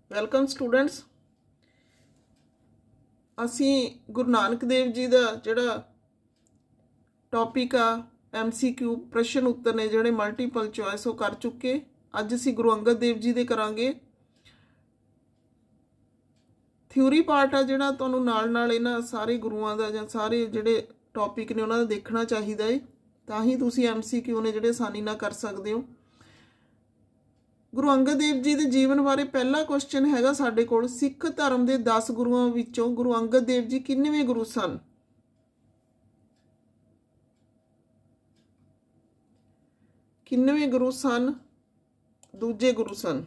Welcome students. असी गुरु नानक देव जी का जोड़ा टॉपिक आ MCQ प्रश्न उत्तर ने जोड़े मल्टीपल चॉइस वो कर चुके। अज असी गुरु अंगद देव जी दे करांगे। थ्योरी पार्ट आ जोड़ा तुहानूं नाल नाल इन्हां सारे गुरुआं दा जां सारे जोड़े टॉपिक ने उन्हां दा देखना चाहिदा है, तां ही तुसीं MCQ ने जोड़े आसानी नाल कर सकदे हो। गुरु अंगद देव जी के जीवन बारे पहला क्वेश्चन हैगा साडे कोल, सिख धर्म के 10 गुरुआं विचों गुरु अंगद देव जी किन्नवें गुरु सन? किन्नवें गुरु सन? दूजे गुरु सन।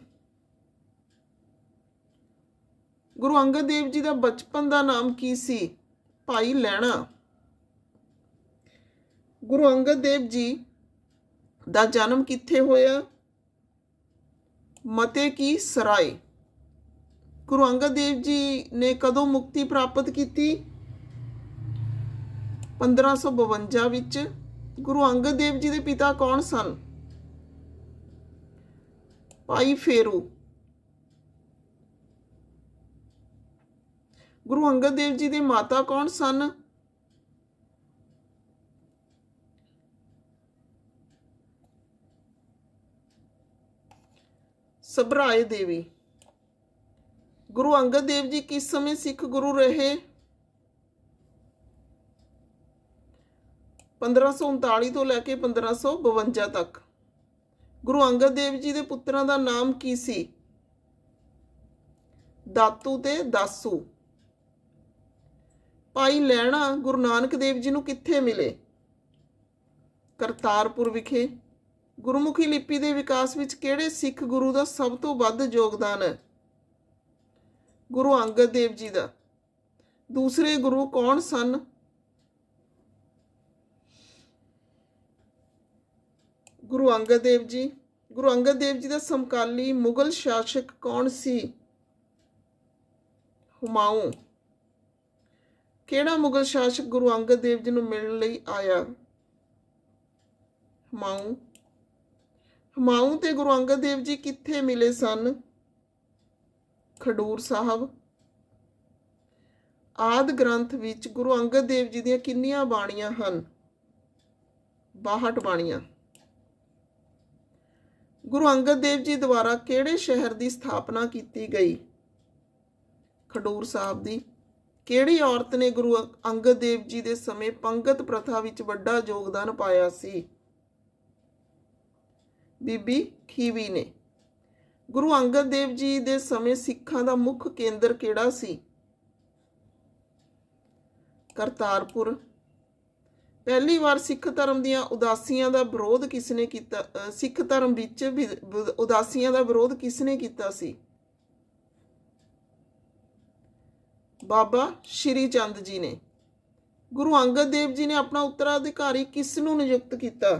गुरु अंगद देव जी का बचपन का नाम की सी? भाई लैणा। गुरु अंगद देव जी का जन्म कित्थे होया? मते की सराय। गुरु अंगद देव जी ने कदों मुक्ति प्राप्त की? 1552 विच। गुरु अंगद देव जी के पिता कौन सन? भाई फेरू। गुरु अंगद देव जी के माता कौन सन? सभराए देवी। गुरु अंगद देव जी किस समय सिख गुरु रहे? 1539 तो लैके 1552 तक। गुरु अंगद देव जी के पुत्रां दा नाम की सी? दातू ते दासू। भाई लैणा गुरु नानक देव जी नूं कित्थे मिले? करतारपुर विखे। गुरमुखी लिपि के विकास विच किहड़े सिख गुरु का सब तो वध योगदान है? गुरु अंगद देव जी का। दूसरे गुरु कौन सन? गुरु अंगद देव जी। गुरु अंगद देव जी का समकाली मुगल शासक कौन सी? हुमायूं। किहड़ा मुगल शासक गुरु अंगद देव जी नूं मिलण लई आया? हुमायूं। हुमायूं ते गुरु अंगद देव जी कित्थे मिले सन? खडूर साहब। आदि ग्रंथ विच गुरु अंगद देव जी दीआं किन्नियां बाणियां हन? 62 बाणियां। गुरु अंगद देव जी द्वारा किहड़े शहर की स्थापना की गई? खडूर साहब दी। किहड़ी औरत ने गुरु अंगद देव जी के समय पंगत प्रथा विच वड्डा योगदान पाया सी? बीबी खीवी ने। गुरु अंगद देव जी के समय सिखां दा मुख्य केंद्र किहड़ा सी? करतारपुर। पहली बार सिख धर्म दीआं उदासियां दा विरोध किसने कीता? सिख धर्म विच उदासियां दा विरोध किसने कीता सी? बाबा श्री चंद जी ने। गुरु अंगद देव जी ने अपना उत्तराधिकारी किस नूं नियुक्त किया?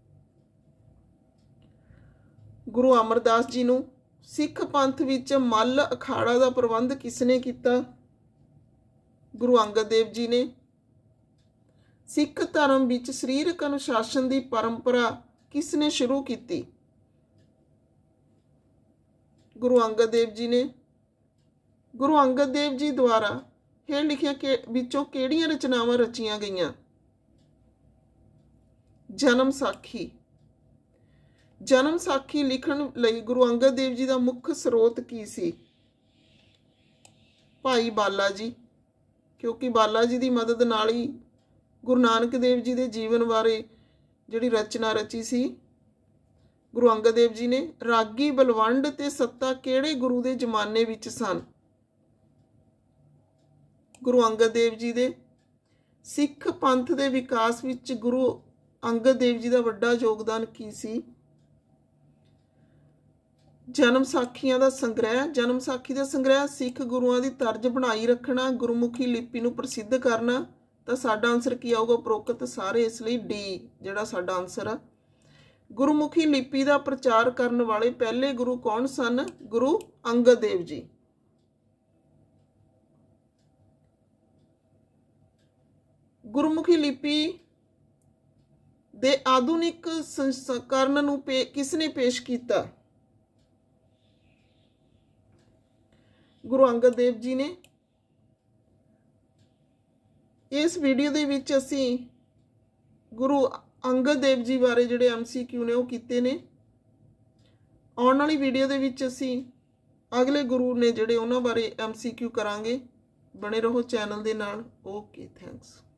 गुरु अमरदास जी नूं। सिख पंथ विच मल अखाड़ा का प्रबंध किसने किया? गुरु अंगद देव जी ने। सिख धर्म विच सरीरक अनुशासन की परंपरा किसने शुरू की? गुरु अंगद देव जी ने। गुरु अंगद देव जी द्वारा हेठ लिखियां के विचों किहड़ियां रचनावां रचियां गईयां? जन्म साखी। जन्म साखी लिखण लई गुरु अंगद देव जी का मुख्य स्रोत की सी? भाई बाला जी, क्योंकि बाला जी की मदद नाल ही गुरु नानक देव जी के जीवन बारे जिहड़ी रचना रची सी गुरु अंगद देव जी ने। रागी बलवंड ते सत्ता किहड़े गुरु के जमाने विच सन? गुरु अंगद देव जी दे। सिख पंथ के विकास विच गुरु अंगद देव जी का वड्डा योगदान की सी? जन्म साखियां दा संग्रह। जन्म साखी का संग्रह सिख गुरुआं की तर्ज बनाई रखना, गुरमुखी लिपि नूं प्रसिद्ध करना। तो साडा आंसर की आऊगा? उपरोक्त सारे, इसलिए डी जिहड़ा साडा आंसर आ। गुरमुखी लिपि का प्रचार करने वाले पहले गुरु कौन सन? गुरु अंगद देव जी। गुरमुखी लिपि दे आधुनिक संस्करण नूं किसने पेश किया? ਗੁਰੂ ਅੰਗਦ ਦੇਵ ਜੀ ਨੇ। ਇਸ ਵੀਡੀਓ ਦੇ ਵਿੱਚ ਅਸੀਂ ਗੁਰੂ ਅੰਗਦ ਦੇਵ ਜੀ ਬਾਰੇ ਜਿਹੜੇ MCQ ਨੇ ਉਹ ਕੀਤੇ ਨੇ। ਆਉਣ ਵਾਲੀ ਵੀਡੀਓ ਦੇ ਵਿੱਚ ਅਸੀਂ ਅਗਲੇ ਗੁਰੂ ਨੇ ਜਿਹੜੇ ਉਹਨਾਂ ਬਾਰੇ MCQ ਕਰਾਂਗੇ। ਬਣੇ ਰਹੋ ਚੈਨਲ ਦੇ ਨਾਲ। Okay, thanks.